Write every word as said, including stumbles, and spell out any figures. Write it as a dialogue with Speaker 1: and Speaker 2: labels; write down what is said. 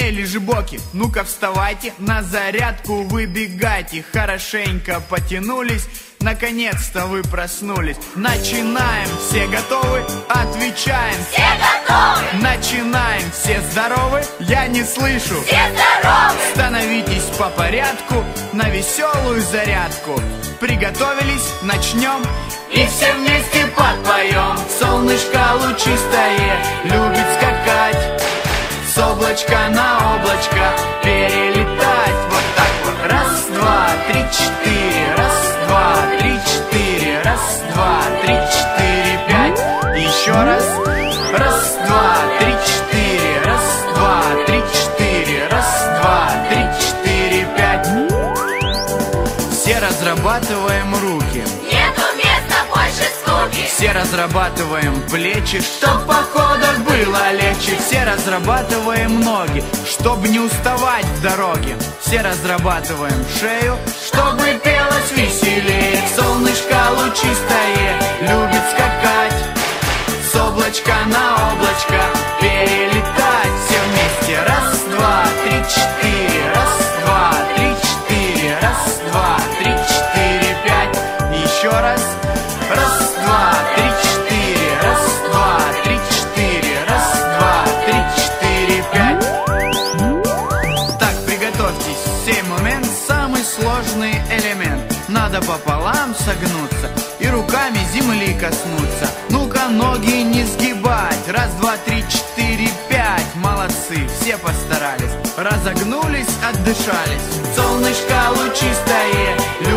Speaker 1: Эй, лежебоки, ну-ка вставайте, на зарядку выбегайте. Хорошенько потянулись, наконец-то вы проснулись. Начинаем, все готовы? Отвечаем.
Speaker 2: Все готовы!
Speaker 1: Начинаем, все здоровы? Я не слышу.
Speaker 2: Все здоровы!
Speaker 1: Становитесь по порядку на веселую зарядку. Приготовились, начнем. И все вместе подпоем. Солнышко лучистое любит скакать, с облачка на облачко перелетать. Вот так вот. Раз, два, три, четыре. Раз, два, три, четыре. Раз, два, три, четыре, пять. Еще раз. Раз, два, три, четыре. Раз, два, три, четыре. Раз, два, три, четыре, пять. Все разрабатываем руки.
Speaker 2: Нету места больше скуки.
Speaker 1: Все разрабатываем плечи, чтоб в походах было легче. Все разрабатываем ноги, чтобы не уставать в дороге. Все разрабатываем шею, чтобы пелось веселее. Солнышко лучистое любит скакать, с облачка на облачко перелетать. Все вместе. Раз, два, три, четыре. Раз, два, три, четыре. Раз, два, три, четыре, пять. Еще раз. Раз, два, три, четыре. Раз, два, три, четыре. Раз, два, три, четыре, пять. Так, приготовьтесь. Сей момент самый сложный элемент. Надо пополам согнуться и руками земли коснуться. Ну-ка, ноги не сгибать. Раз, два, три, четыре, пять. Молодцы, все постарались. Разогнулись, отдышались. Солнышко лучистое